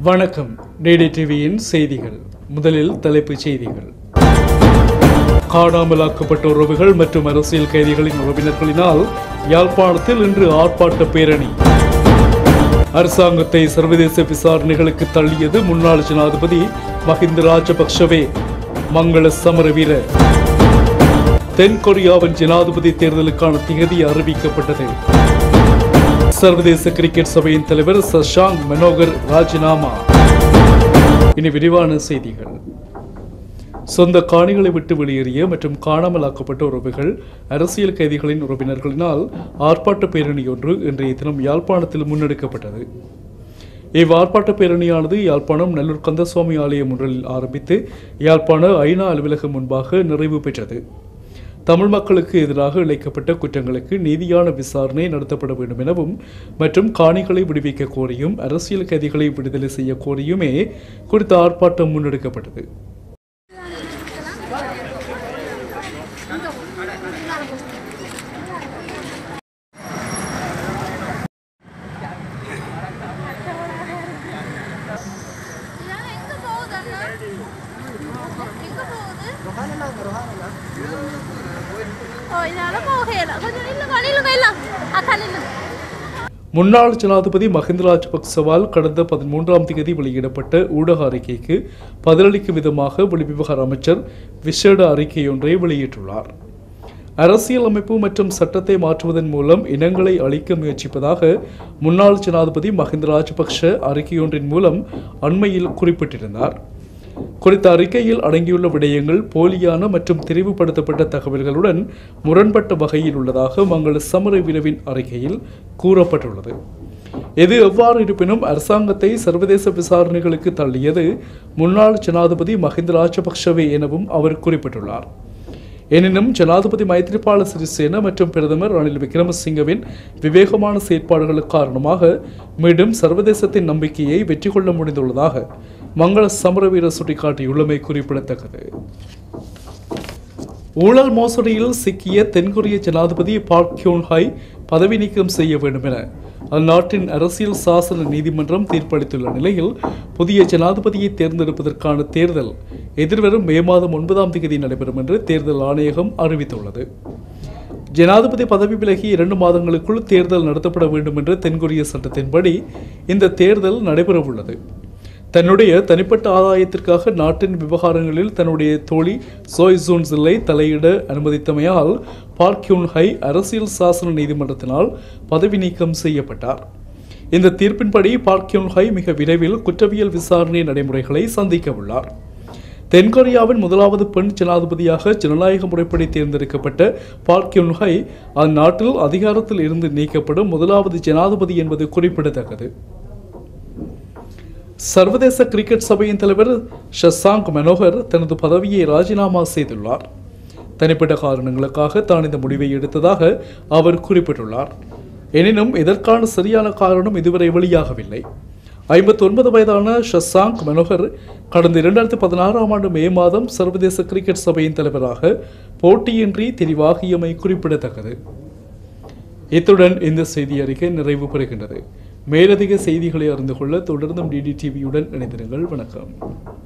வணக்கம். டிடிடிவியின் செய்திகள். முதலில் தலைப்புச் செய்திகள். காணாமலாக்கப்பட்ட உறவுகள் மற்றும் அரசியல் கைதிகளின் உறவினர்களினால் யாழ்ப்பாணத்தில் இன்று ஆர்ப்பாட்ட பேரணி. அரசாங்கத்தை சர்வதேச விசாரணைகளுக்கு தள்ளியது முன்னாள் ஜனாதிபதி மஹிந்த ராஜபக்ஷவே, மங்கள சமரவீர. தென்கொரியாவின் ஜனாதிபதி தேர்தலுக்கான திகதி அறிவிக்கப்பட்டது. சர்வதேச கிரிக்கெட் சபையின் தலைவர் சஷாங்க் மனோகர் ராஜினாமா. இனி விரிவான செய்திகள். சொந்த காணிகளை விட்டு வெளியேறிய மற்றும் காணாமலாக்கப்பட்ட உறவுகள், அரசியல் கைதிகளின் உறவினர்களினால் ஆர்ப்பாட்ட பேரணி ஒன்று இன்றைய தினம் யாழ்ப்பாணத்தில் முன்னெடுக்கப்பட்டது. இவ்வார்ப்பாட்ட பேரணியானது யாழ்ப்பாணம் நல்லூர் கந்தசுவாமி ஆலயம் ஒன்றில் ஆரம்பித்து யாழ்ப்பாண ஐநா அலுவலகம் முன்பாக நிறைவு பெற்றது. தமிழ் மக்களுக்கு எதிராக இழைக்கப்பட்ட குற்றங்களுக்கு நீதியான விசாரணை நடத்தப்பட வேண்டும் எனவும் மற்றும் காணிகளை விடுவிக்க கோரியும் அரசியல் கைதிகளை விடுதலை செய்ய கோரியுமே குறித்த ஆர்ப்பாட்டம் முன்னெடுக்கப்பட்டது. முன்னாள் ஜனாதிபதி மஹிந்த ராஜபக்சவால் கடந்த 13ஆம் தேதி வெளியிடப்பட்ட ஊடக அறிக்கைக்கு பதிலளிக்கும் விதமாக வெளிவிவகார அமைச்சர் விசேட அறிக்கையொன்றை வெளியிட்டுள்ளார். அரசியல் அமைப்பு மற்றும் சட்டத்தை மாற்றுவதன் மூலம் இனங்களை அழிக்க முயற்சிப்பதாக முன்னாள் ஜனாதிபதி மஹிந்த ராஜபக்ஷ அறிக்கையொன்றின் மூலம் அண்மையில் குறிப்பிட்டிருந்தார். குறித்த அறிக்கையில் அடங்கியுள்ள விடயங்கள் போலியான மற்றும் தெரிவுபடுத்தப்பட்ட தகவல்களுடன் முரண்பட்ட வகையில் உள்ளதாக மங்கள சமரவீரவின் அறிக்கையில் கூறப்பட்டுள்ளது. எது எவ்வாறு இருப்பினும் அரசாங்கத்தை சர்வதேச விசாரணைகளுக்கு தள்ளியது முன்னாள் ஜனாதிபதி மஹிந்த ராஜபக்ஷவே எனவும் அவர் குறிப்பிட்டுள்ளார். எனினும் ஜனாதிபதி மைத்ரிபால சிறிசேன மற்றும் பிரதமர் ரணில் விக்ரமசிங்கவின் விவேகமான செயற்பாடுகள் காரணமாக மீண்டும் சர்வதேசத்தின் நம்பிக்கையை வெற்றி கொள்ள முடிந்துள்ளதாக மங்கள சமரவீர சுட்டிக்காட்டியுள்ளமை குறிப்பிடத்தக்கது. ஊழல் மோசடியில் சிக்கிய தென்கொரிய ஜனாதிபதி பார்க் கியூன் ஹை பதவி நீக்கம் செய்ய வேண்டும் என அந்நாட்டின் அரசியல் சாசன நீதிமன்றம் தீர்ப்பளித்துள்ள நிலையில் புதிய ஜனாதிபதியை தேர்ந்தெடுப்பதற்கான தேர்தல் எதிர்வரும் மே மாதம் 9ஆம் தேதி நடைபெறும் என்று தேர்தல் ஆணையகம் அறிவித்துள்ளது. ஜனாதிபதி பதவி விலகி 2 மாதங்களுக்குள் தேர்தல் நடத்தப்பட வேண்டும் என்ற தென்கொரிய சட்டத்தின்படி இந்த தேர்தல் நடைபெறவுள்ளது. தன்னுடைய தனிப்பட்ட ஆதாயத்திற்காக நாட்டின் விவகாரங்களில் தன்னுடைய தோழி சோய் ஜூன் சில்லை தலையிட அனுமதித்தமையால் பார்க் கியூன் ஹை அரசியல் சாசன நீதிமன்றத்தினால் பதவி நீக்கம் செய்யப்பட்டார். இந்த தீர்ப்பின்படி பார்க் கியூன் ஹை மிக விரைவில் குற்றவியல் விசாரணை நடைமுறைகளை சந்திக்க உள்ளார். தென்கொரியாவின் முதலாவது பெண் ஜனாதிபதியாக ஜனநாயக முறைப்படி தேர்ந்தெடுக்கப்பட்ட பார்க் கியூன் ஹை அந்நாட்டில் அதிகாரத்தில் இருந்து நீக்கப்படும் முதலாவது ஜனாதிபதி என்பது குறிப்பிடத்தக்கது. சர்வதேச கிரிக்கெட் சபையின் தலைவர் சஷாங்க் மனோகர் தனது பதவியை ராஜினாமா செய்துள்ளார். தனிப்பட்ட காரணங்களுக்காக தான் இந்த முடிவை எடுத்ததாக அவர் குறிப்பிட்டுள்ளார். எனினும் இதற்கான சரியான காரணம் இதுவரை வெளியாகவில்லை. 59 வயதான சஷாங்க் மனோகர் கடந்த 2016ஆம் ஆண்டு மே மாதம் சர்வதேச கிரிக்கெட் சபையின் தலைவராக போட்டியின்றி தெரிவாகியமை குறிப்பிடத்தக்கது. இத்துடன் இந்த செய்தி அறிக்கை நிறைவு பெறுகின்றது. மேலதிக செய்திகளை அறிந்து கொள்ள தொடர்ந்தும் டிடிடிவியுடன் இணைந்திருங்கள். வணக்கம்.